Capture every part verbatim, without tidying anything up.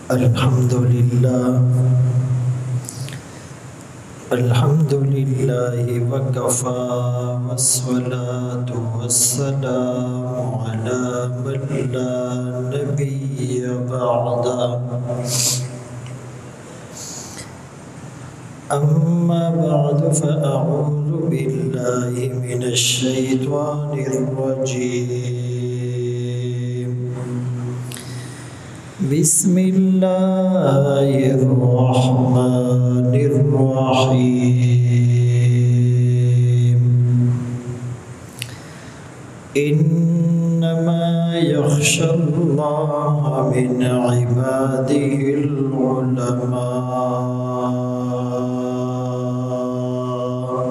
الحمد لله الحمد لله وكفى والصلاة والسلام على من لا نبي بعده أما بعد فأعوذ بالله من الشيطان الرجيم بسم الله الرحمن الرحيم إنما يخشى الله من عباده العلماء.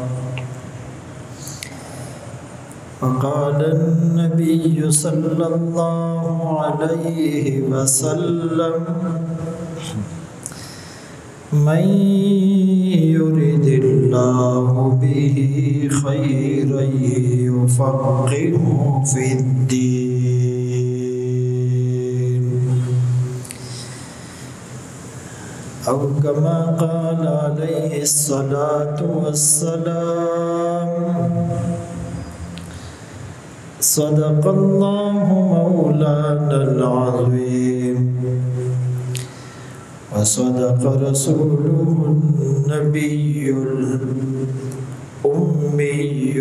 وقال النبي صلى الله عليه وسلم من يرد الله به خيرا يفقهه في الدين أو كما قال عليه الصلاة والسلام. صدق الله مولانا العظيم وصدق رسوله النبي الأمي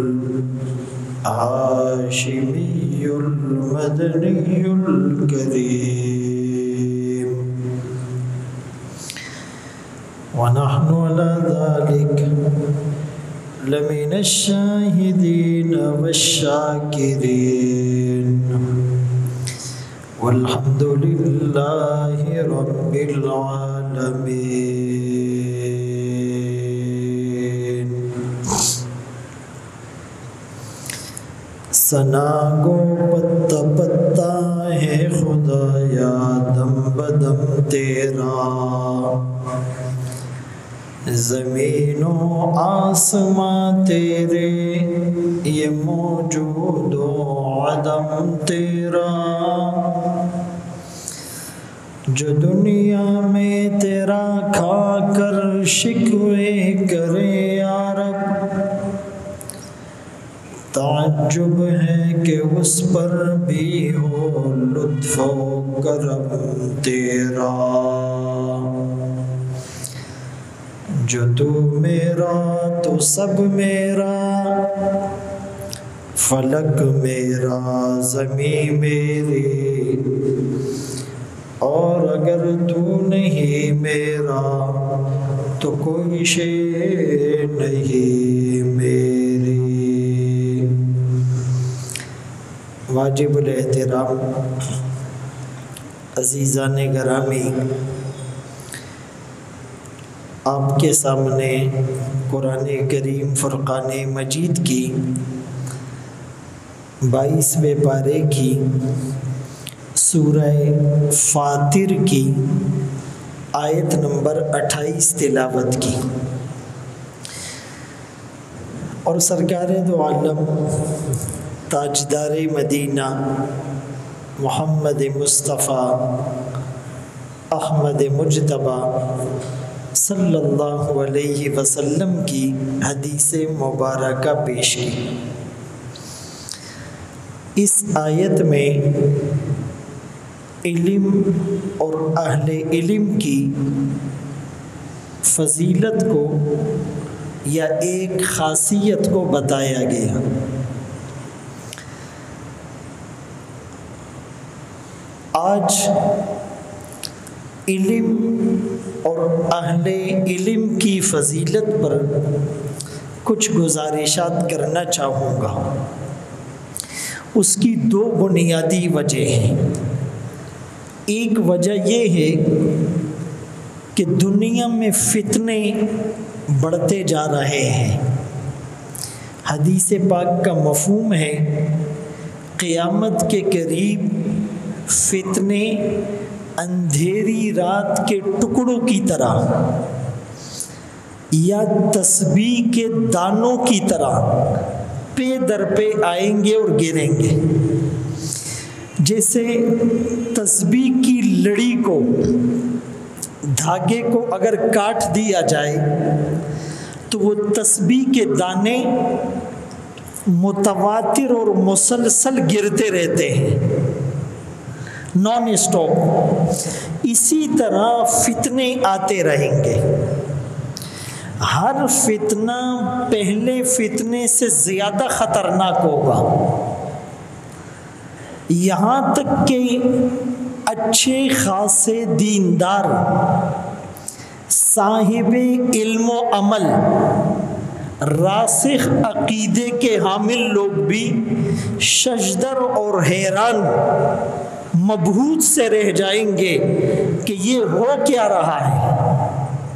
الهاشمي المدني الكريم ونحن على ذلك لمن الشاهدين والشاكرين والحمد لله رب العالمين. ثنا گو پتا پتا ہے خدایا دم بدم تیرا، زمین و آسماں تیرے یہ موجود و عدم تیرا، جو دنیا میں تیرا کھا کر شکوے کرے یا رب، تعجب ہے کہ اس پر بھی ہو لطف و کرم تیرا، جو تو میرا تو سب میرا، فلک میرا زمین میری، اور اگر تو نہیں میرا تو کوئی شے نہیں میری. واجب الاحترام عزیزان گرامی، آپ کے سامنے قرآن کریم فرقان مجید کی بائیسویں پارے کی سورہ فاطر کی آیت نمبر اٹھائیس تلاوت کی، اور سرکار دو عالم تاجدار مدینہ محمد مصطفیٰ احمد مجتبیٰ صلی اللہ علیہ وسلم کی حدیث مبارکہ پیش کی. اس آیت میں علم اور اہل علم کی فضیلت کو یا ایک خاصیت کو بتایا گیا. آج علم اور اہل علم کی فضیلت پر کچھ گزارشات کرنا چاہوں گا. اس کی دو بنیادی وجہ ہیں. ایک وجہ یہ ہے کہ دنیا میں فتنے بڑھتے جا رہے ہیں. حدیث پاک کا مفہوم ہے قیامت کے قریب فتنے اندھیری رات کے ٹکڑوں کی طرح یا تسبیح کے دانوں کی طرح پے در پہ آئیں گے اور گریں گے. جیسے تسبیح کی لڑی کو، دھاگے کو اگر کاٹ دیا جائے تو وہ تسبیح کے دانے متواتر اور مسلسل گرتے رہتے ہیں نان اسٹاپ۔ اسی طرح فتنے آتے رہیں گے، ہر فتنہ پہلے فتنے سے زیادہ خطرناک ہوگا، یہاں تک کہ اچھے خاصے دیندار، صاحب علم و عمل، راسخ عقیدے کے حامل لوگ بھی ششدر اور حیران مبہوت سے رہ جائیں گے کہ یہ ہو کیا رہا ہے۔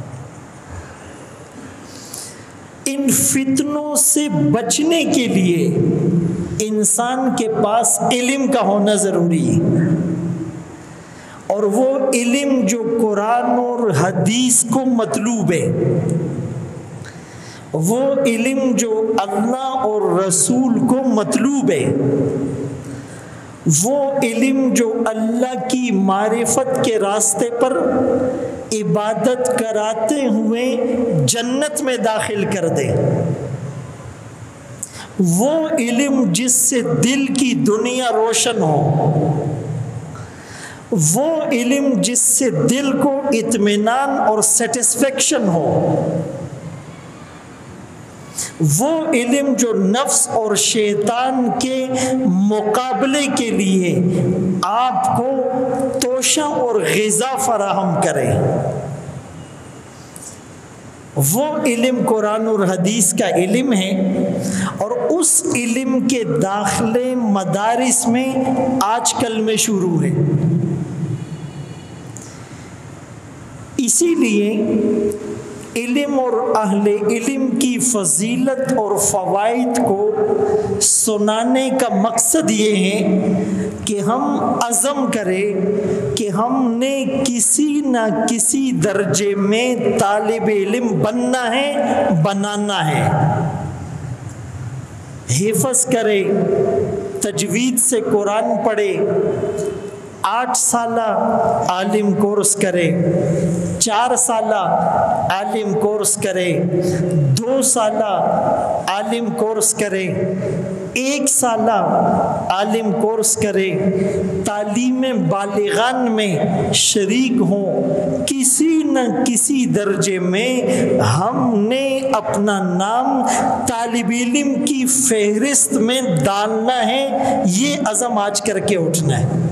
ان فتنوں سے بچنے کے لیے انسان کے پاس علم کا ہونا ضروری ہے، اور وہ علم جو قرآن اور حدیث کو مطلوب ہے، وہ علم جو اللہ اور رسول کو مطلوب ہے، وہ علم جو اللہ کی معرفت کے راستے پر عبادت کراتے ہوئے جنت میں داخل کر دے، وہ علم جس سے دل کی دنیا روشن ہو، وہ علم جس سے دل کو اطمینان اور سیٹسفیکشن ہو، وہ علم جو نفس اور شیطان کے مقابلے کے لیے آپ کو توشہ اور غذا فراہم کرے، وہ علم قرآن اور حدیث کا علم ہے، اور اس علم کے داخلے مدارس میں آج کل میں شروع ہے۔ اسی لیے علم اور اہل علم کی فضیلت اور فوائد کو سنانے کا مقصد یہ ہے کہ ہم عزم کریں کہ ہم نے کسی نہ کسی درجے میں طالب علم بننا ہے، بنانا ہے، حفظ کرے، تجوید سے قرآن پڑھے، آٹھ سالہ عالم کورس کرے، چار سالہ عالم کورس کرے، دو سالہ عالم کورس کرے، ایک سالہ عالم کورس کرے، تعلیم بالغان میں شریک ہوں، کسی نہ کسی درجے میں ہم نے اپنا نام طالب علم کی فہرست میں ڈالنا ہے، یہ عزم آج کر کے اٹھنا ہے۔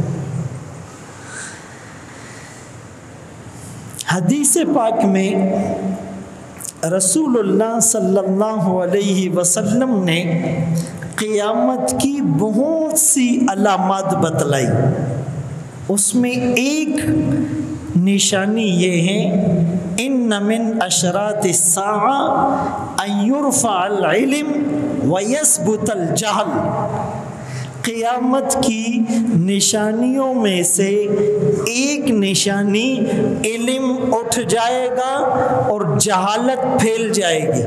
حدیث پاک میں رسول اللہ صلی اللہ علیہ وسلم نے قیامت کی بہت سی علامات بتلائی، اس میں ایک نشانی یہ ہے ان من اشراط الساعہ ان یرفع العلم ویثبت الجہل، قیامت کی نشانیوں میں سے ایک نشانی علم اٹھ جائے گا اور جہالت پھیل جائے گی۔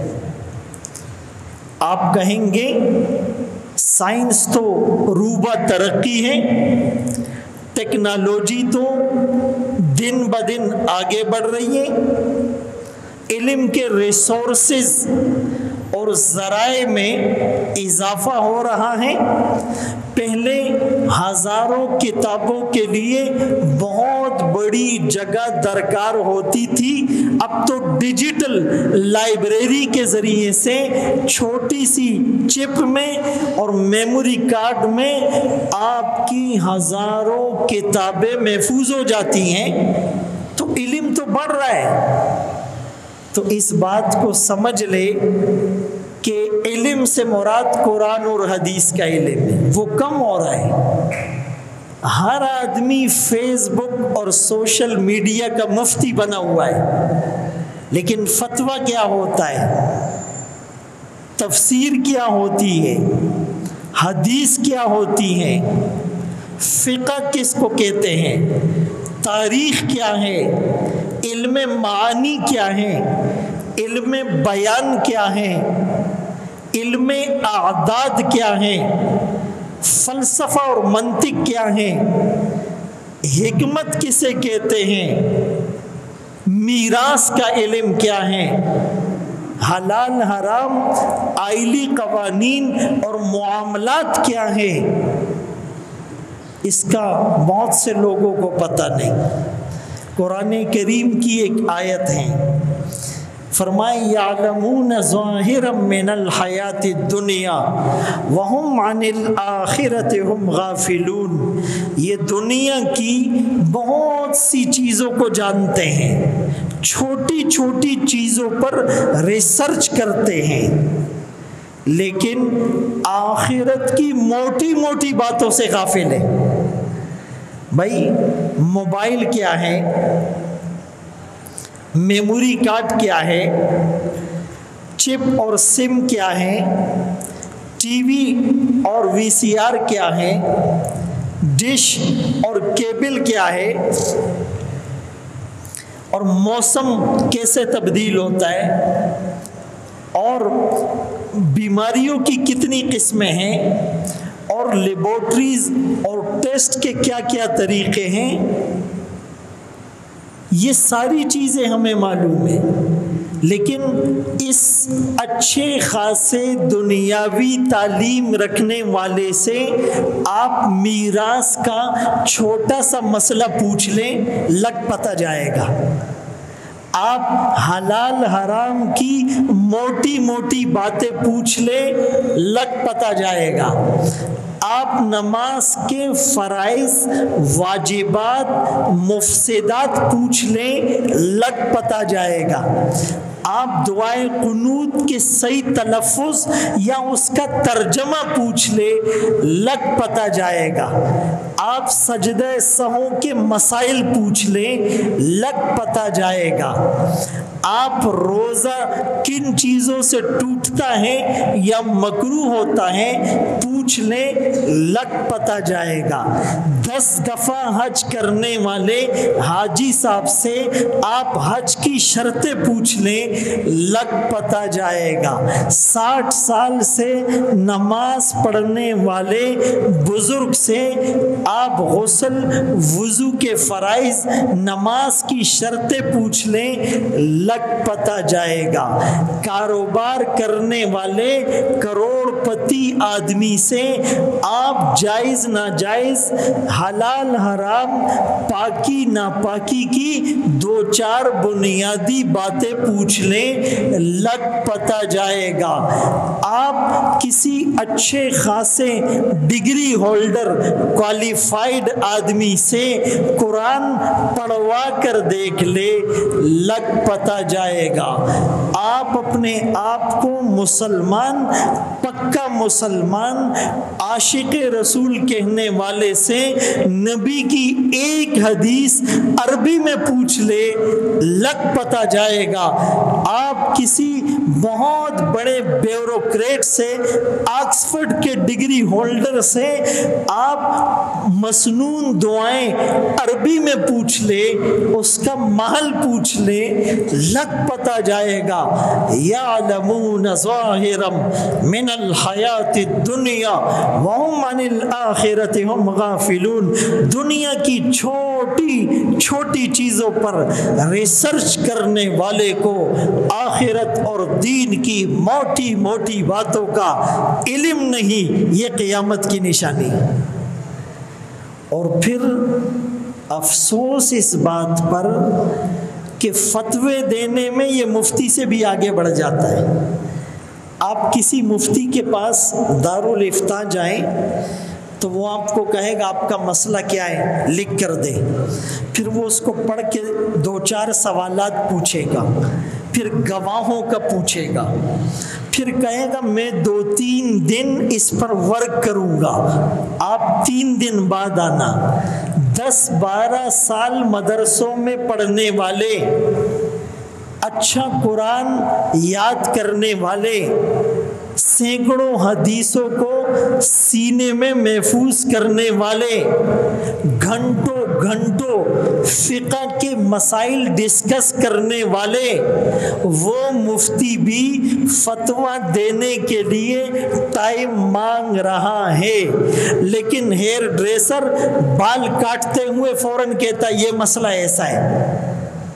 آپ کہیں گے سائنس تو روبہ ترقی ہے، ٹیکنالوجی تو دن بدن آگے بڑھ رہی ہے، علم کے ریسورسز اور ذرائع میں اضافہ ہو رہا ہے، پہلے ہزاروں کتابوں کے لیے بہت بڑی جگہ درکار ہوتی تھی، اب تو ڈیجیٹل لائبریری کے ذریعے سے چھوٹی سی چپ میں اور میموری کارڈ میں آپ کی ہزاروں کتابیں محفوظ ہو جاتی ہیں، تو علم تو بڑھ رہا ہے۔ تو اس بات کو سمجھ لے کہ علم سے مراد قرآن اور حدیث کا علم ہے، وہ کم ہو رہا ہے۔ ہر آدمی فیس بک اور سوشل میڈیا کا مفتی بنا ہوا ہے، لیکن فتویٰ کیا ہوتا ہے، تفسیر کیا ہوتی ہے، حدیث کیا ہوتی ہے، فقہ کس کو کہتے ہیں، تاریخ کیا ہے، علم معانی کیا ہے، علم بیان کیا ہے، علم اعداد کیا ہے، فلسفہ اور منطق کیا ہے، حکمت کسے کہتے ہیں، میراث کا علم کیا ہے، حلال حرام آئلی قوانین اور معاملات کیا ہے، اس کا بہت سے لوگوں کو پتہ نہیں۔ قرآن کریم کی ایک آیت ہے، فرمائے یعلمون ظاہرا من الحیات الدنیا وہم عن الآخرۃ ہم غافلون، یہ دنیا کی بہت سی چیزوں کو جانتے ہیں، چھوٹی چھوٹی چیزوں پر ریسرچ کرتے ہیں، لیکن آخرت کی موٹی موٹی باتوں سے غافل ہیں۔ بھائی موبائل کیا ہے، میموری کارڈ کیا ہے، چپ اور سم کیا ہے، ٹی وی اور وی سی آر کیا ہے، ڈش اور کیبل کیا ہے، اور موسم کیسے تبدیل ہوتا ہے، اور بیماریوں کی کتنی قسمیں ہیں، اور لیبورٹریز اور ٹیسٹ کے کیا کیا طریقے ہیں، یہ ساری چیزیں ہمیں معلوم ہیں، لیکن اس اچھے خاصے دنیاوی تعلیم رکھنے والے سے آپ میراث کا چھوٹا سا مسئلہ پوچھ لیں، لگ پتہ جائے گا۔ آپ حلال حرام کی موٹی موٹی باتیں پوچھ لیں، لگ پتہ جائے گا۔ آپ نماز کے فرائض، واجبات، مفسدات پوچھ لیں، لگ پتہ جائے گا۔ آپ دعائے قنوت کے صحیح تلفظ یا اس کا ترجمہ پوچھ لیں، لگ پتہ جائے گا۔ آپ سجدہ سہو کے مسائل پوچھ لیں، لگ پتہ جائے گا۔ آپ روزہ کن چیزوں سے ٹوٹتا ہے یا مکروہ ہوتا ہے پوچھ لیں، لگ پتہ جائے گا۔ دس دفعہ حج کرنے والے حاجی صاحب سے آپ حج کی شرطیں پوچھ لیں، لگ پتہ جائے گا۔ ساٹھ سال سے نماز پڑھنے والے بزرگ سے آپ غسل، وضو کے فرائض، نماز کی شرطیں پوچھ لیں، لگ پتہ جائے گا۔ کاروبار کرنے والے کروڑ پتی آدمی سے آپ جائز ناجائز، حلال حرام، پاکی ناپاکی کی دو چار بنیادی باتیں پوچھ لیں، لگ پتہ جائے گا۔ آپ کسی اچھے خاصے ڈگری ہولڈر کوالیفائڈ آدمی سے قرآن پڑھوا کر دیکھ لے، لگ پتہ جائے گا۔ آپ اپنے آپ کو مسلمان، پکا مسلمان، عاشق رسول کہنے والے سے نبی کی ایک حدیث عربی میں پوچھ لے، لگ پتہ جائے گا۔ آپ کسی بہت بڑے بیوروکریٹ سے، آکسفورڈ کے ڈگری ہولڈر سے آپ مسنون دعائیں عربی میں پوچھ لے، اس کا محل پوچھ لے، لگ پتہ جائے گا۔ یعلمون ظاہرا من الحیات الدنیا وہم عن الآخرۃ ہم غافلون، دنیا کی چھوٹی چھوٹی چیزوں پر ریسرچ کرنے والے کو آخرت اور دین کی موٹی موٹی باتوں کا علم نہیں، یہ قیامت کی نشانی۔ اور پھر افسوس اس بات پر کہ فتوے دینے میں یہ مفتی سے بھی آگے بڑھ جاتا ہے۔ آپ کسی مفتی کے پاس دارالافتاء جائیں تو وہ آپ کو کہے گا آپ کا مسئلہ کیا ہے، لکھ کر دے۔ پھر وہ اس کو پڑھ کے دو چار سوالات پوچھے گا، پھر گواہوں کا پوچھے گا، پھر کہے گا میں دو تین دن اس پر ورک کروں گا، آپ تین دن بعد آنا۔ دس بارہ سال مدرسوں میں پڑھنے والے، اچھا قرآن یاد کرنے والے، سینکڑوں حدیثوں کو سینے میں محفوظ کرنے والے، گھنٹوں گھنٹوں فقہ کے مسائل ڈسکس کرنے والے وہ مفتی بھی فتویٰ دینے کے لیے ٹائم مانگ رہا ہے، لیکن ہیئر ڈریسر بال کاٹتے ہوئے فوراً کہتا ہے یہ مسئلہ ایسا ہے،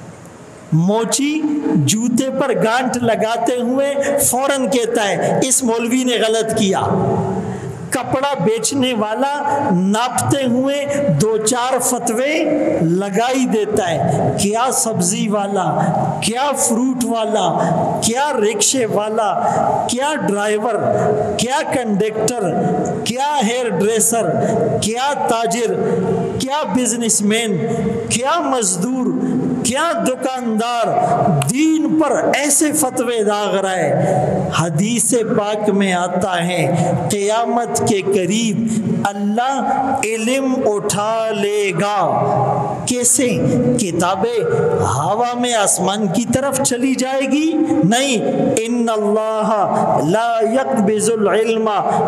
موچی جوتے پر گانٹ لگاتے ہوئے فوراً کہتا ہے اس مولوی نے غلط کیا، کپڑا بیچنے والا ناپتے ہوئے دو چار فتوے لگائی دیتا ہے، کیا سبزی والا، کیا فروٹ والا، کیا رکشے والا، کیا ڈرائیور، کیا کنڈکٹر، کیا ہیئر ڈریسر، کیا تاجر، کیا بزنس مین، کیا مزدور، کیا دکاندار دین پر ایسے فتوے داغ رہا ہے۔ حدیث پاک میں آتا ہے قیامت کے قریب اللہ علم اٹھا لے گا، کیسے؟ کتابیں ہوا میں آسمان کی طرف چلی جائے گی؟ نہیں، ان اللہ لا يقبض العلم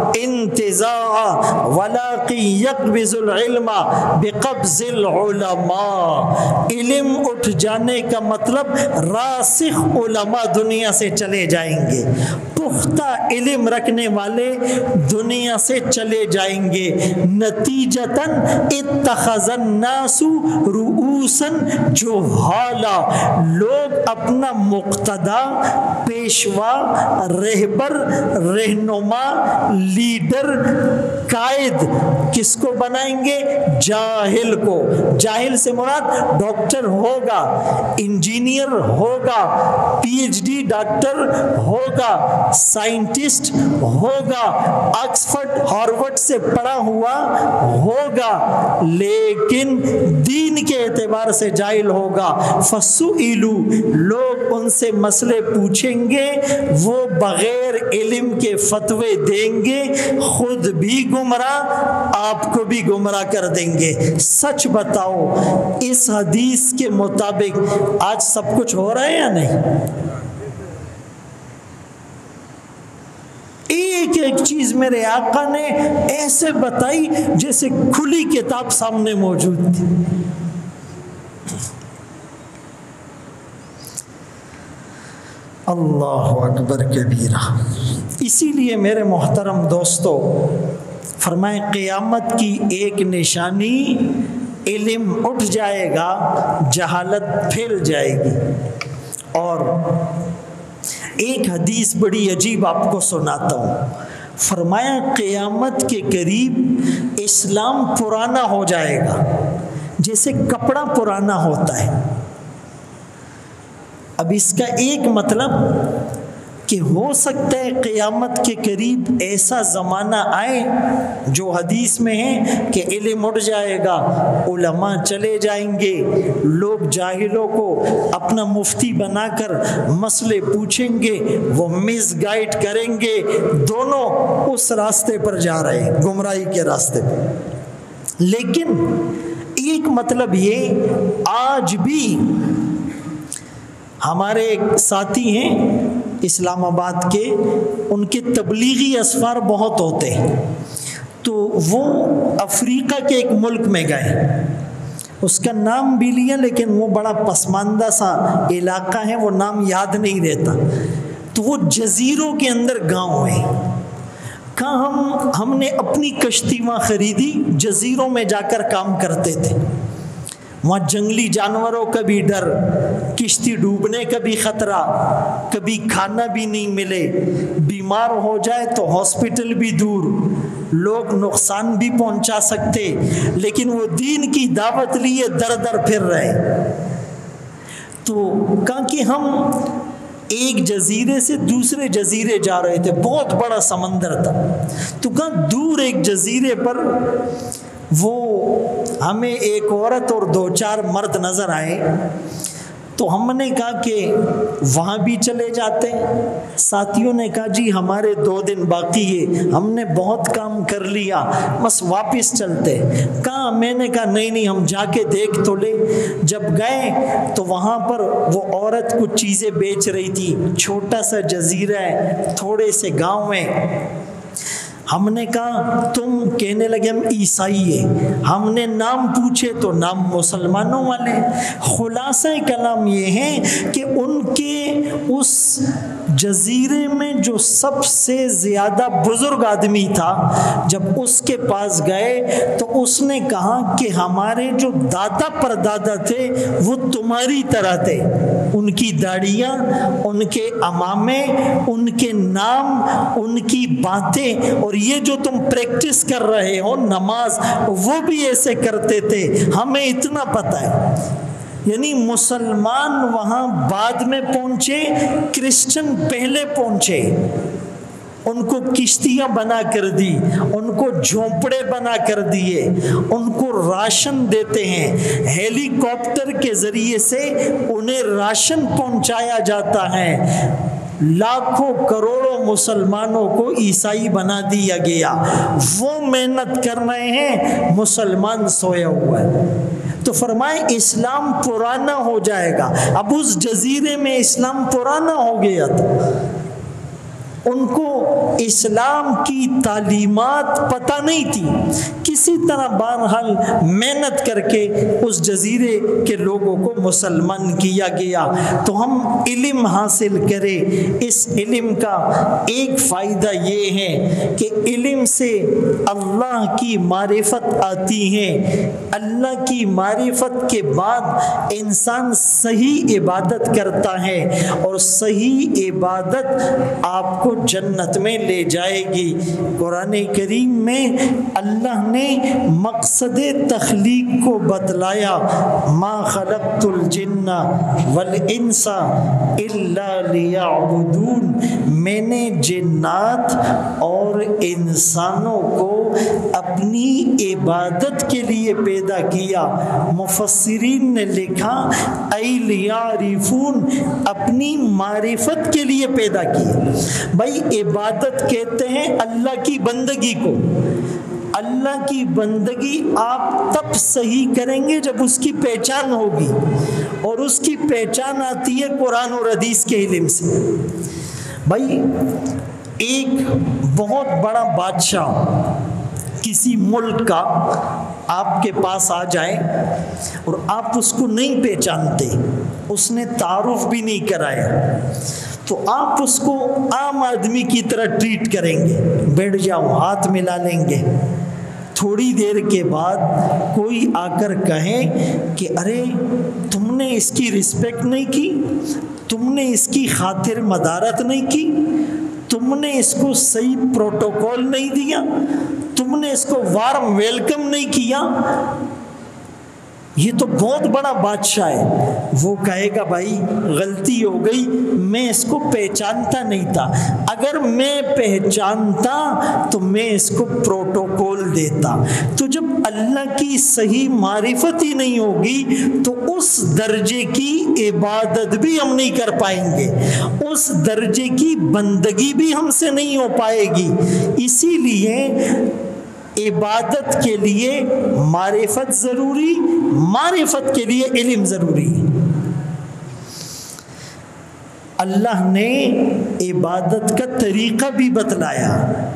انتزاعا ولكن يقبض العلم بقبض العلماء۔ علم اٹھ جانے کا مطلب راسخ علماء دنیا سے چلے جائیں گے، پختہ علم رکھنے والے دنیا سے چلے جائیں گے، نتیجتاً اتخذ الناس رؤوسا جہالا، لوگ اپنا مقتدا، پیشوا، رہبر، رہنما، لیڈر، قائد کس کو بنائیں گے؟ جاہل کو۔ جاہل سے مراد ڈاکٹر ہوگا، انجینئر ہوگا، پی ایچ ڈی ڈاکٹر ہوگا، سائنٹسٹ ہوگا، آکسفورڈ ہارورڈ سے پڑھا ہوا ہوگا، لیکن دین کے اعتبار سے جاہل ہوگا۔ فَسُئِلُوا، لوگ ان سے مسئلے پوچھیں گے، وہ بغیر علم کے فتوے دیں گے، خود بھی گمراہ، آپ کو بھی گمراہ کر دیں گے۔ سچ بتاؤ اس حدیث کے مطابق آج سب کچھ ہو رہا ہے یا نہیں؟ ایک ایک چیز میرے آقا نے ایسے بتائی جیسے کھلی کتاب سامنے موجود تھی۔ اللہ اکبر کبیرہ۔ اسی لیے میرے محترم دوستو فرمائے قیامت کی ایک نشانی علم اٹھ جائے گا، جہالت پھیل جائے گی۔ اور ایک حدیث بڑی عجیب آپ کو سناتا ہوں، فرمایا قیامت کے قریب اسلام پرانا ہو جائے گا جیسے کپڑا پرانا ہوتا ہے۔ اب اس کا ایک مطلب کہ ہو سکتا ہے قیامت کے قریب ایسا زمانہ آئے جو حدیث میں ہے کہ علم اٹھ جائے گا، علماء چلے جائیں گے، لوگ جاہلوں کو اپنا مفتی بنا کر مسئلے پوچھیں گے، وہ مس گائیڈ کریں گے، دونوں اس راستے پر جا رہے ہیں، گمراہی کے راستے پر۔ لیکن ایک مطلب یہ، آج بھی ہمارے ایک ساتھی ہیں اسلام آباد کے، ان کے تبلیغی اسفار بہت ہوتے ہیں، تو وہ افریقہ کے ایک ملک میں گئے، اس کا نام بھی لیا لیکن وہ بڑا پسماندہ سا علاقہ ہے، وہ نام یاد نہیں رہتا، تو وہ جزیروں کے اندر گاؤں ہے۔ کہاں ہم ہم نے اپنی کشتی وہاں خریدی، جزیروں میں جا کر کام کرتے تھے، وہاں جنگلی جانوروں کا بھی ڈر، کشتی ڈوبنے کا بھی خطرہ، کبھی کھانا بھی نہیں ملے، بیمار ہو جائے تو ہاسپٹل بھی دور، لوگ نقصان بھی پہنچا سکتے، لیکن وہ دین کی دعوت لیے در در پھر رہے۔ تو کہا کہ ہم ایک جزیرے سے دوسرے جزیرے جا رہے تھے، بہت بڑا سمندر تھا، تو کہا دور ایک جزیرے پر وہ ہمیں ایک عورت اور دو چار مرد نظر آئے، تو ہم نے کہا کہ وہاں بھی چلے جاتے ہیں۔ ساتھیوں نے کہا جی ہمارے دو دن باقی ہے، ہم نے بہت کام کر لیا، بس واپس چلتے۔ کہا میں نے کہا نہیں نہیں ہم جا کے دیکھ تو لے۔ جب گئے تو وہاں پر وہ عورت کچھ چیزیں بیچ رہی تھی، چھوٹا سا جزیرہ ہے، تھوڑے سے گاؤں میں۔ ہم نے کہا تم کہنے لگے ہم عیسائی ہیں، ہم نے نام پوچھے تو نام مسلمانوں والے۔ خلاصہ کلام یہ ہے کہ ان کے اس جزیرے میں جو سب سے زیادہ بزرگ آدمی تھا، جب اس کے پاس گئے تو اس نے کہا کہ ہمارے جو دادا پردادا تھے وہ تمہاری طرح تھے، ان کی داڑیاں، ان کے عمامے، ان کے نام، ان کی باتیں، اور یہ جو تم پریکٹس کر رہے ہو نماز، وہ بھی ایسے کرتے تھے، ہمیں اتنا پتہ ہے۔ یعنی مسلمان وہاں بعد میں پہنچے، کرسچن پہلے پہنچے، ان کو کشتیاں بنا کر دی، ان کو جھونپڑے بنا کر دیے، ان کو راشن دیتے ہیں، ہیلی کاپٹر کے ذریعے سے انہیں راشن پہنچایا جاتا ہے۔ لاکھوں کروڑوں مسلمانوں کو عیسائی بنا دیا گیا، وہ محنت کر رہے ہیں، مسلمان سویا ہوا ہے۔ تو فرمائے اسلام پرانا ہو جائے گا۔ اب اس جزیرے میں اسلام پرانا ہو گیا تھا، ان کو اسلام کی تعلیمات پتہ نہیں تھی، کسی طرح بہرحال محنت کر کے اس جزیرے کے لوگوں کو مسلمان کیا گیا۔ تو ہم علم حاصل کریں، اس علم کا ایک فائدہ یہ ہے کہ علم سے اللہ کی معرفت آتی ہے، اللہ کی معرفت کے بعد انسان صحیح عبادت کرتا ہے، اور صحیح عبادت آپ کو جنت میں لے جائے گی۔ قرآن کریم میں اللہ نے مقصد تخلیق کو بتلایا، ما خلقت الجن والانس الا لیعبدون، میں نے جنات اور انسانوں کو اپنی عبادت کے لیے پیدا کیا۔ مفسرین نے لکھا ای لیعرفون، اپنی معرفت کے لیے پیدا کیا۔ بھائی عبادت کہتے ہیں اللہ کی بندگی کو، اللہ کی بندگی آپ تب صحیح کریں گے جب اس کی پہچان ہوگی، اور اس کی پہچان آتی ہے قرآن اور حدیث کے علم سے۔ بھائی ایک بہت بڑا بادشاہ کسی ملک کا آپ کے پاس آ جائے اور آپ اس کو نہیں پہچانتے، اس نے تعارف بھی نہیں کرایا، تو آپ اس کو عام آدمی کی طرح ٹریٹ کریں گے، بیٹھ جاؤ، ہاتھ ملا لیں گے۔ تھوڑی دیر کے بعد کوئی آ کر کہے کہ ارے تم نے اس کی رسپیکٹ نہیں کی، تم نے اس کی خاطر مدارت نہیں کی، تم نے اس کو صحیح پروٹوکول نہیں دیا، تم نے اس کو وارم ویلکم نہیں کیا، یہ تو بہت بڑا بادشاہ ہے۔ وہ کہے گا بھائی غلطی ہو گئی، میں اس کو پہچانتا نہیں تھا، اگر میں پہچانتا تو میں اس کو پروٹوکول دیتا۔ تو جب اللہ کی صحیح معرفت ہی نہیں ہوگی تو اس درجے کی عبادت بھی ہم نہیں کر پائیں گے، اس درجے کی بندگی بھی ہم سے نہیں ہو پائے گی۔ اسی لیے عبادت کے لیے معرفت ضروری، معرفت کے لیے علم ضروری ہے۔ اللہ نے عبادت کا طریقہ بھی بتلایا،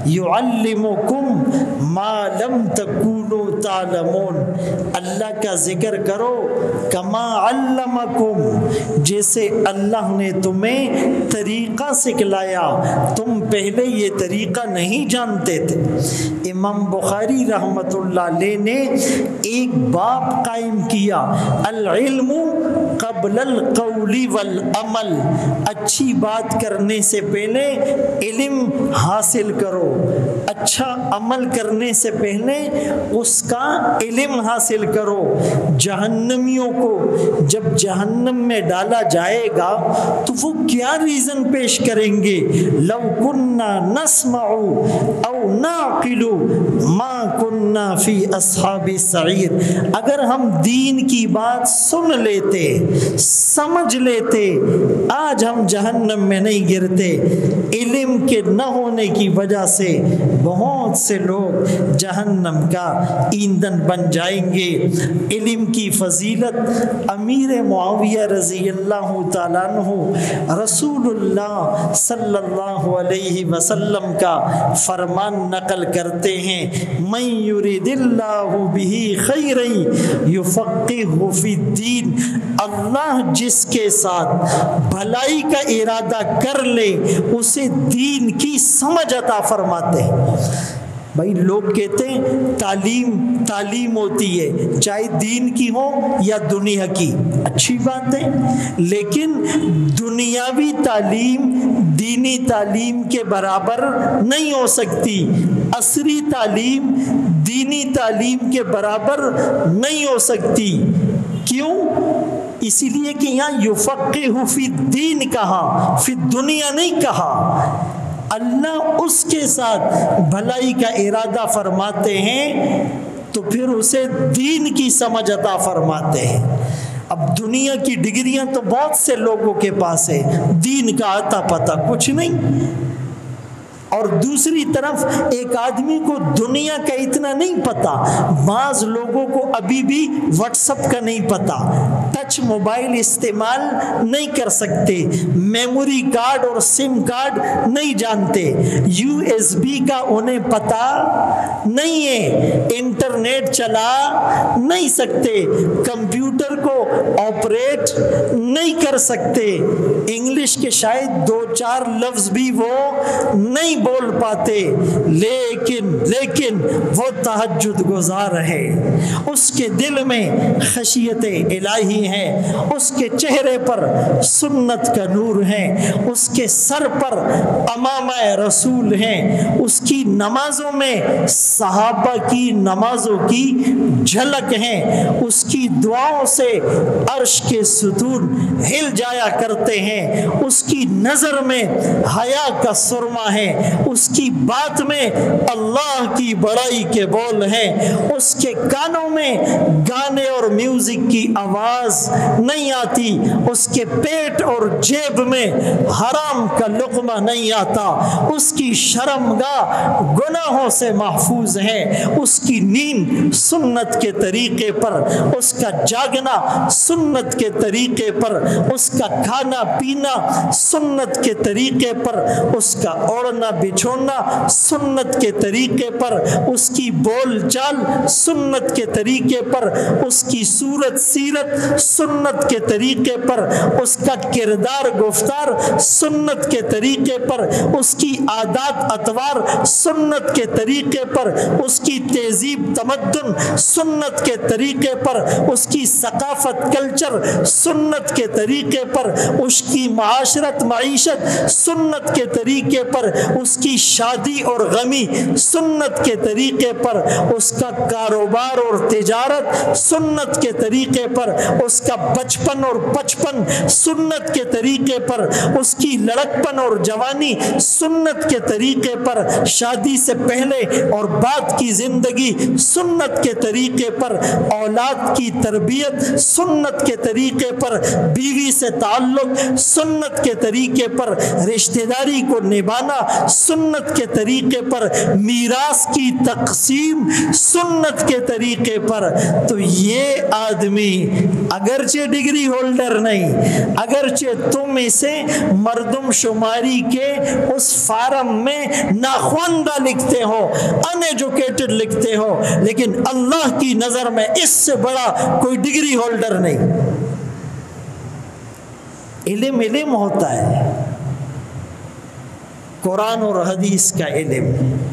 یعلمکم ما لم تکونوا تعلمون، اللہ کا ذکر کرو کما علمکم، جیسے اللہ نے تمہیں طریقہ سکھلایا، تم پہلے یہ طریقہ نہیں جانتے تھے۔ امام بخاری رحمۃ اللہ علیہ نے ایک باب قائم کیا، العلم قبل القول والعمل، اچھی بات کرنے سے پہلے علم حاصل کرو، اچھا عمل کرنے سے پہلے اس کا علم حاصل کرو۔ جہنمیوں کو جب جہنم میں ڈالا جائے گا تو وہ کیا ریزن پیش کریں گے، لو کننا نسمع او نعقل ما کننا فی اصحاب السعیر، اگر ہم دین کی بات سن لیتے، سمجھ لیتے، آج ہم جہنم میں نہیں گرتے۔ علم کے نہ ہونے کی وجہ سے بہت سے لوگ جہنم کا ایندھن بن جائیں گے۔ علم کی فضیلت امیر معاویہ رضی اللہ تعالیٰ عنہ رسول اللہ صلی اللہ علیہ وسلم کا فرمان نقل کرتے ہیں، من یرید اللہ بہ خیرا یفقہہ فی الدین، اللہ جس کے ساتھ بھلائی کا ارادہ کر لے اسے دین کی سمجھ عطا فرماتے ہیں۔ بھائی لوگ کہتے ہیں تعلیم تعلیم ہوتی ہے، چاہے دین کی ہو یا دنیا کی، اچھی بات ہے، لیکن دنیاوی تعلیم دینی تعلیم کے برابر نہیں ہو سکتی، عصری تعلیم دینی تعلیم کے برابر نہیں ہو سکتی۔ کیوں؟ اسی لیے کہ یہاں یفقہ فی الدین کہا، فی الدنیا نہیں کہا۔ اللہ اس کے ساتھ بھلائی کا ارادہ فرماتے ہیں تو پھر اسے دین کی سمجھ عطا فرماتے ہیں۔ اب دنیا کی ڈگریاں تو بہت سے لوگوں کے پاس ہے، دین کا آتا پتہ کچھ نہیں۔ اور دوسری طرف ایک آدمی کو دنیا کا اتنا نہیں پتا، بعض لوگوں کو ابھی بھی واٹس ایپ کا نہیں پتا، ٹچ موبائل استعمال نہیں کر سکتے، میموری کارڈ اور سم کارڈ نہیں جانتے، یو ایس بی کا انہیں پتا نہیں ہے، انٹرنیٹ چلا نہیں سکتے، کمپیوٹر کو آپریٹ نہیں کر سکتے، انگلش کے شاید دو چار لفظ بھی وہ نہیں بول پاتے، لیکن لیکن وہ تہجد گزار ہے، اس کے دل میں خشیت الہی ہے، اس کے چہرے پر سنت کا نور ہے، اس کے سر پر امامہ رسول ہیں، اس کی نمازوں میں صحابہ کی نمازوں کی جھلک ہیں، اس کی دعاؤں سے عرش کے ستون ہل جایا کرتے ہیں، اس کی نظر میں حیا کا سرما ہے، اس کی بات میں اللہ کی بڑائی کے بول ہیں، اس کے کانوں میں گانے اور میوزک کی آواز نہیں آتی، اس کے پیٹ اور جیب میں حرام کا لقمہ نہیں آتا، اس کی شرمگاہ گناہوں سے محفوظ ہے، اس کی نیند سنت کے طریقے پر، اس کا جاگنا سنت کے طریقے پر، اس کا کھانا پینا سنت کے طریقے پر، اس کا اوڑھنا بچھوڑنا سنت کے طریقے پر، اس کی بول چال سنت کے طریقے پر، اس کی صورت سیرت سنت کے طریقے پر، اس کا کردار گفتار سنت کے طریقے پر، اس کی عادات اطوار سنت کے طریقے پر، اس کی تہذیب تمدن سنت کے طریقے پر، اس کی ثقافت کلچر سنت کے طریقے پر، اس کی معاشرت معیشت سنت کے طریقے پر، اس کی شادی اور غمی سنت کے طریقے پر، اس کا کاروبار اور تجارت سنت کے طریقے پر، اس کا بچپن اور پچپن سنت کے طریقے پر، اس کی لڑکپن اور جوانی سنت کے طریقے پر، شادی سے پہلے اور بعد کی زندگی سنت کے طریقے پر، اولاد کی تربیت سنت کے طریقے پر، بیوی سے تعلق سنت کے طریقے پر، رشتہ داری کو نبھانا سنت کے طریقے پر، میراث کی تقسیم سنت کے طریقے پر۔ تو یہ آدمی اگرچہ ڈگری ہولڈر نہیں، اگرچہ تم اسے مردم شماری کے اس فارم میں ناخواندہ لکھتے ہو، ان ایجوکیٹڈ لکھتے ہو، لیکن اللہ کی نظر میں اس سے بڑا کوئی ڈگری ہولڈر نہیں۔ علم علم ہوتا ہے، قرآن اور حدیث کا علم۔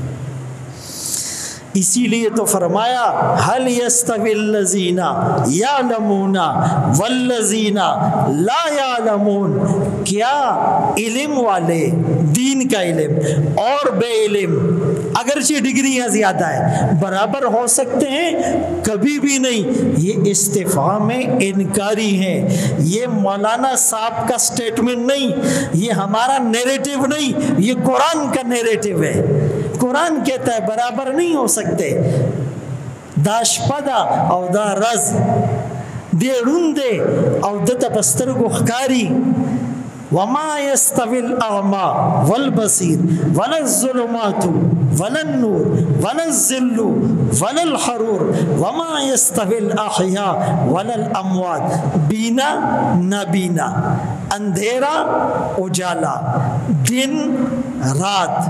اسی لیے تو فرمایا هل يستوي الذين يعلمون والذين لا يعلمون، کیا علم والے دین کا علم اور بے علم اگرچہ ڈگریاں زیادہ ہیں برابر ہو سکتے ہیں؟ کبھی بھی نہیں۔ یہ استفہام انکاری ہے، یہ مولانا صاحب کا سٹیٹمنٹ نہیں، یہ ہمارا نیریٹو نہیں، یہ قرآن کا نیریٹو ہے۔ قرآن کہتا ہے برابر نہیں ہو سکتے۔ داش پدا او دا رز دے رندے او دتا بسترگو خکاری وما يستوي الاعمى والبصير ولا الظلمات ولا النور ولا الظل ولا الحرور وما يستوي الاحیاء ولا الاموات، بینا نابینا، اندھیرا اجالا، دن رات،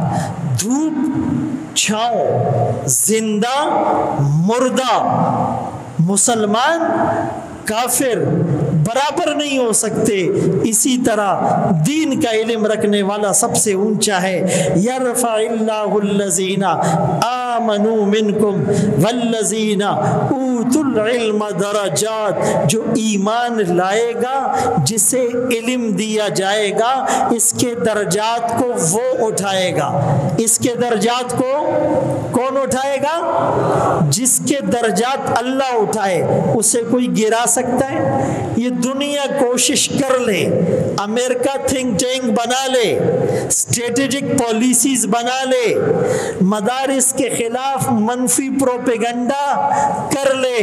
دھوپ چھاؤں، زندہ مردہ، مسلمان کافر برابر نہیں ہو سکتے۔ اسی طرح دین کا علم رکھنے والا سب سے اونچا ہے۔ یرفع اللہ الذین آمنوا منکم والذین اوتوا العلم درجات، جو ایمان لائے گا، جسے علم دیا جائے گا، اس کے درجات کو وہ اٹھائے گا۔ اس کے درجات کو کون اٹھائے گا؟ جس کے درجات اللہ اٹھائے اسے کوئی گرا سکتا ہے؟ یہ دنیا کوشش کر لے، امریکہ تھنک ٹینک بنا لے، اسٹریٹجک پالیسیز بنا لے، مدارس کے خلاف منفی پروپیگنڈا کر لے،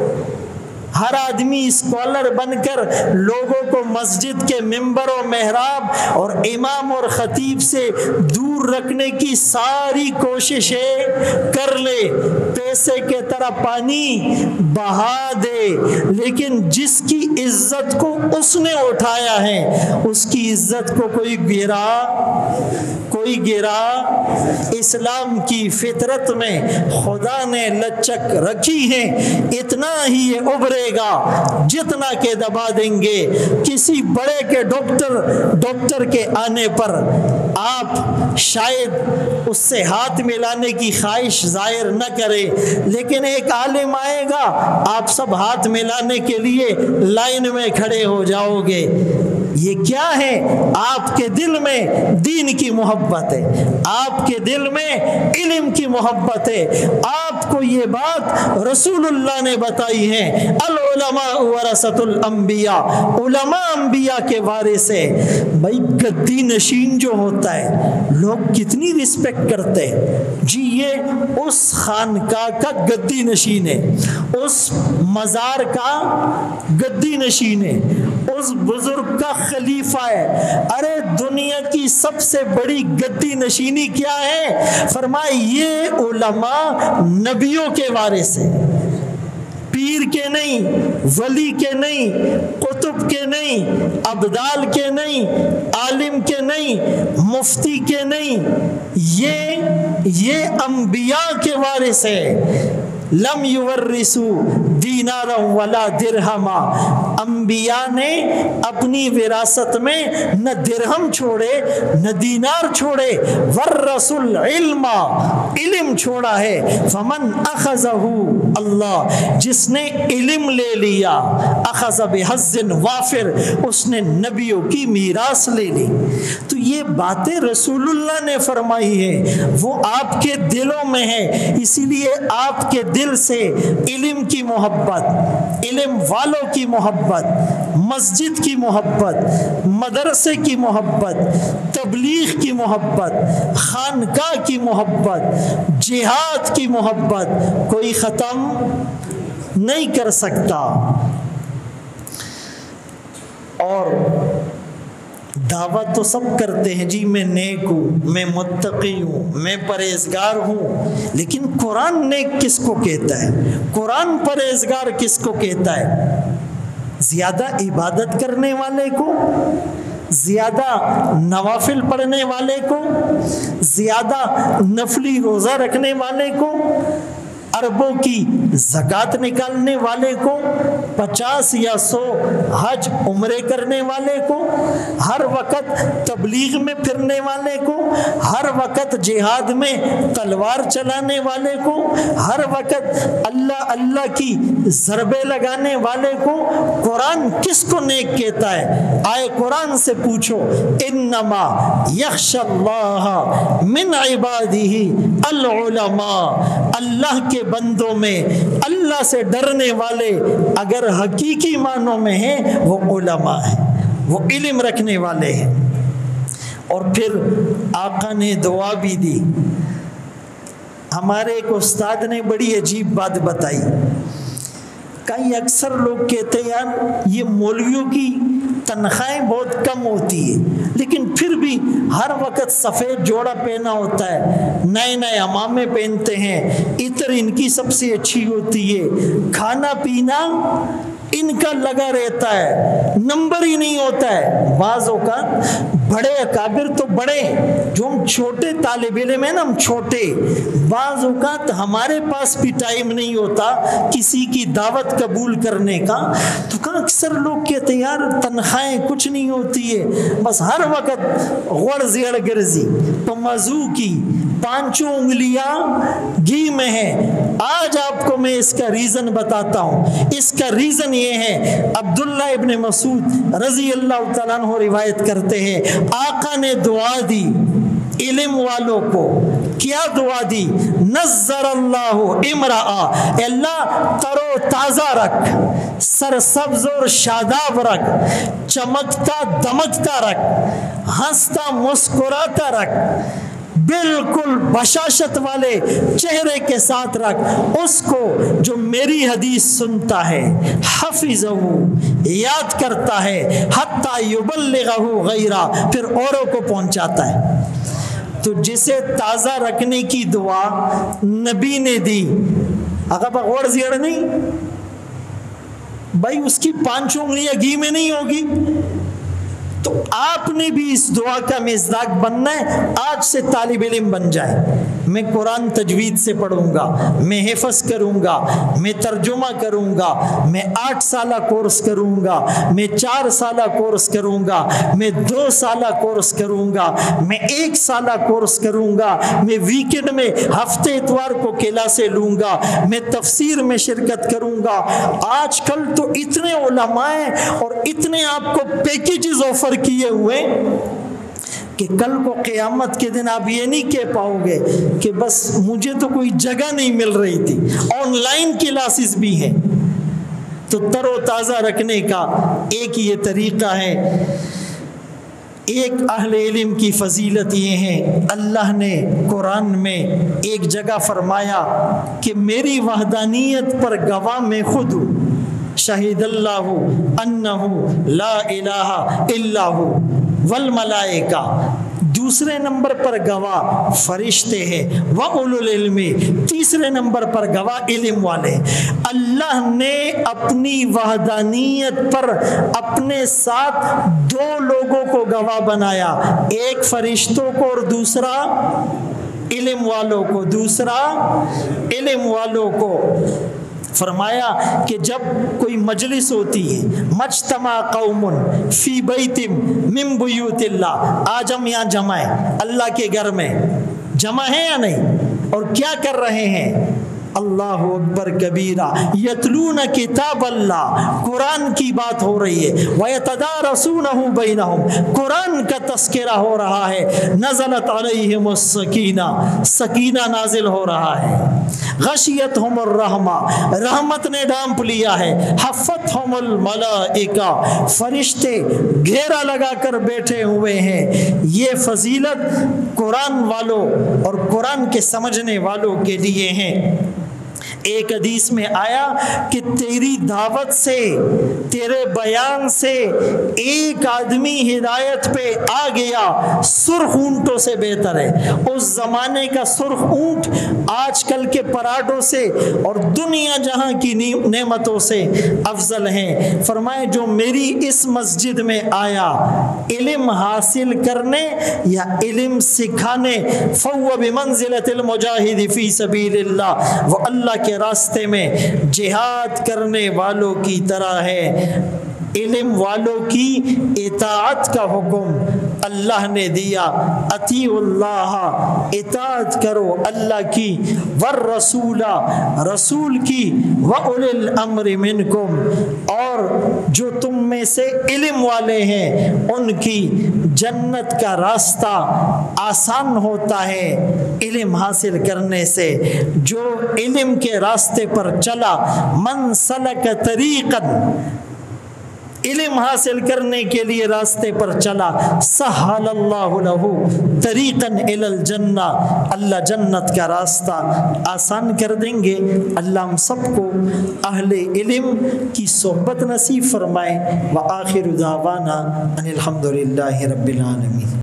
ہر آدمی اسکالر بن کر لوگوں کو مسجد کے ممبر و محراب اور امام اور خطیب سے دور رکھنے کی ساری کوششیں کر لے، پیسے کے طرح پانی بہا دے، لیکن جس کی عزت کو اس نے اٹھایا ہے اس کی عزت کو کوئی گرا کوئی گرا اسلام کی فطرت میں خدا نے لچک رکھی ہے، اتنا ہی یہ ابھرے گا جتنا کہ دبا دیں گے۔ کسی بڑے کے ڈاکٹر ڈاکٹر کے آنے پر آپ شاید اس سے ہاتھ ملانے کی خواہش ظاہر نہ کرے، لیکن ایک عالم آئے گا، آپ سب ہاتھ ملانے کے لیے لائن میں کھڑے ہو جاؤ گے۔ یہ کیا ہے؟ آپ کے دل میں دین کی محبت ہے، آپ کے دل میں علم کی محبت ہے۔ آپ کو یہ بات رسول اللہ نے بتائی ہے، العلماء ورثۃ الانبیاء، علماء انبیاء کے وارث ہیں۔ بھائی گدی نشین جو ہوتا ہے لوگ کتنی رسپیکٹ کرتے ہیں، جی یہ اس خانقاہ کا گدی نشین ہے، اس مزار کا گدی نشین ہے، اس بزرگ کا خلیفہ ہے۔ ارے دنیا کی سب سے بڑی گدی نشینی کیا ہے؟ فرمائے یہ علماء نبیوں کے وارث ہیں، پیر کے نہیں، ولی کے نہیں، قطب کے نہیں، ابدال کے نہیں، عالم کے نہیں، مفتی کے نہیں، یہ یہ انبیاء کے وارث ہیں۔ لم یورثوا دینارا ولا درہما، انبیاء نے اپنی وراثت میں نہ درہم چھوڑے نہ دینار چھوڑے، ورثوا العلم، علم چھوڑا ہے۔ فمن اخذہ اللہ، جس نے علم لے لیا، اخذ بحظ وافر، اس نے نبیوں کی میراث لے لی۔ تو یہ باتیں رسول اللہ نے فرمائی ہے، وہ آپ کے دلوں میں ہے، اسی لیے آپ کے دل سے علم کی محبت، علم والوں کی محبت، مسجد کی محبت، مدرسے کی محبت، تبلیغ کی محبت، خانقاہ کی محبت، جہاد کی محبت کوئی ختم نہیں کر سکتا۔ اور دعوت تو سب کرتے ہیں، جی میں نیک ہوں، میں متقی ہوں، میں پرہیزگار ہوں، لیکن قرآن نیک کس کو کہتا ہے؟ قرآن پرہیزگار کس کو کہتا ہے؟ زیادہ عبادت کرنے والے کو، زیادہ نوافل پڑھنے والے کو، زیادہ نفلی روزہ رکھنے والے کو، اربوں کی زکوٰۃ نکالنے والے کو، پچاس یا سو حج عمرے کرنے والے کو، ہر وقت تبلیغ میں پھرنے والے کو، ہر وقت جہاد میں تلوار چلانے والے کو، ہر وقت اللہ اللہ کی ضربے لگانے والے کو قرآن کس کو نیک کہتا ہے؟ آئے قرآن سے پوچھو، انما یخشی اللہ من عبادہ العلماء، اللہ کے بندوں میں اللہ سے ڈرنے والے اگر حقیقی معنوں میں ہیں وہ علماء ہیں، وہ علم رکھنے والے ہیں۔ اور پھر آقا نے دعا بھی دی۔ ہمارے ایک استاد نے بڑی عجیب بات بتائی، کئی اکثر لوگ کہتے ہیں یار یہ مولویوں کی تنخواہیں بہت کم ہوتی ہے، لیکن پھر بھی ہر وقت سفید جوڑا پہنا ہوتا ہے، نئے نئے عمامے پہنتے ہیں، عطر ان کی سب سے اچھی ہوتی ہے، کھانا پینا ان کا لگا رہتا ہے، نمبر ہی نہیں ہوتا ہے۔ بعض اوقات بڑے اکابر تو بڑے، جو ہم چھوٹے طالب علم ہیں نا، ہم چھوٹے، بعض اوقات ہمارے پاس بھی ٹائم نہیں ہوتا کسی کی دعوت قبول کرنے کا، تو کہاں اکثر لوگ کہتے ہیں یار تنخواہیں کچھ نہیں ہوتی ہے، بس ہر وقت غڑ زیڑ گرزی تو موضوع کی پانچوں انگلیاں گھی میں ہیں۔ آج آپ کو میں اس کا ریزن بتاتا ہوں۔ اس کا ریزن یہ ہے، عبداللہ ابن مسعود رضی اللہ تعالیٰ عنہ روایت کرتے ہیں، آقا نے دعا دی علم والوں کو، کیا دعا دی؟ نظر اللہ امرأ، اللہ ترو تازہ رکھ، سرسبز اور شاداب رکھ، چمکتا دمکتا رکھ، ہنستا مسکراتا رکھ، بالکل بشاشت والے چہرے کے ساتھ رکھ اس کو جو میری حدیث سنتا ہے، حفظہ یاد کرتا ہے، حتی یبلغہ غیرہ، پھر اوروں کو پہنچاتا ہے۔ تو جسے تازہ رکھنے کی دعا نبی نے دی، اگر بغور زیڑ نہیں بھائی، اس کی پانچوں انگلیاں گھی میں نہیں ہوگی، تو آپ نے بھی اس دعا کا مصداق بننا ہے۔ آج سے طالب علم بن جائے، میں قرآن تجوید سے پڑھوں گا، میں حفظ کروں گا، میں ترجمہ کروں گا، میں آٹھ سالہ کورس کروں گا، میں چار سالہ کورس کروں گا، میں دو سالہ کورس کروں گا، میں ایک سالہ کورس کروں گا، میں ویکینڈ میں ہفتے اتوار کو کلاسیں لوں گا، میں تفسیر میں شرکت کروں گا۔ آج کل تو اتنے علماء ہیں اور اتنے آپ کو پیکیجز آفر کیے ہوئے کہ کل کو قیامت کے دن آپ یہ نہیں کہہ پاؤ گے کہ بس مجھے تو کوئی جگہ نہیں مل رہی تھی، آن لائن کلاسز بھی ہیں۔ تو تر و تازہ رکھنے کا ایک یہ طریقہ ہے۔ ایک اہل علم کی فضیلت یہ ہے، اللہ نے قرآن میں ایک جگہ فرمایا کہ میری وحدانیت پر گواہ میں خود ہوں، شہید اللہ انہ لا الہ الا ہو والملائکہ، دوسرے نمبر پر گواہ فرشتے ہیں، وَأُولُو الْعِلْمِ، تیسرے نمبر پر گواہ علم والے۔ اللہ نے اپنی وحدانیت پر اپنے ساتھ دو لوگوں کو گواہ بنایا، ایک فرشتوں کو اور دوسرا علم والوں کو، دوسرا علم والوں کو۔ فرمایا کہ جب کوئی مجلس ہوتی ہے، مجتمع قوم فی بیت من بیوت اللہ، آج ہم یہاں جمع ہیں اللہ کے گھر میں، جمع ہیں یا نہیں؟ اور کیا کر رہے ہیں؟ اللہ اکبر کبیرہ، یتلون کتاب اللہ، قرآن کی بات ہو رہی ہے، وَيَتَدَارَسُونَهُ بَيْنَهُمْ، قرآن کا تذکرہ ہو رہا ہے، نزلت علیہم السکینہ، سکینہ نازل ہو رہا ہے، غشیتہم الرحمہ، رحمت نے ڈانپ لیا ہے، حفتہم الملائکہ، فرشتے گھیرا لگا کر بیٹھے ہوئے ہیں۔ یہ فضیلت قرآن والوں اور قرآن کے سمجھنے والوں کے لیے ہیں۔ ایک حدیث میں آیا کہ تیری دعوت سے، تیرے بیان سے ایک آدمی ہدایت پہ آ گیا، سرخ اونٹوں سے بہتر ہے۔ اس زمانے کا سرخ اونٹ آج کل کے پراٹھوں سے اور دنیا جہاں کی نعمتوں سے افضل ہیں۔ فرمائے جو میری اس مسجد میں آیا علم حاصل کرنے یا علم سکھانے، فَهُوَ بِمَنزِلَةِ الْمُجَاهِدِ فِي سَبِيلِ اللَّهِ، وہ اللہ کے راستے میں جہاد کرنے والوں کی طرح ہے۔ علم والوں کی اطاعت کا حکم اللہ نے دیا، اطیعوا اللہ، اطاعت کرو اللہ کی، والرسول، رسول کی، وَأُولِي الْأَمْرِ مِنْكُمْ، اور جو تم میں سے علم والے ہیں ان کی جنت کا راستہ آسان ہوتا ہے علم حاصل کرنے سے۔ جو علم کے راستے پر چلا، من سلک طریقا، علم حاصل کرنے کے لیے راستے پر چلا، سہل اللہ لہ طریقا الی الجنہ، اللہ جنت کا راستہ آسان کر دیں گے۔ اللہ ہم سب کو اہل علم کی صحبت نصیب فرمائے۔ وآخر دعوانا ان الحمد للہ رب العالمین۔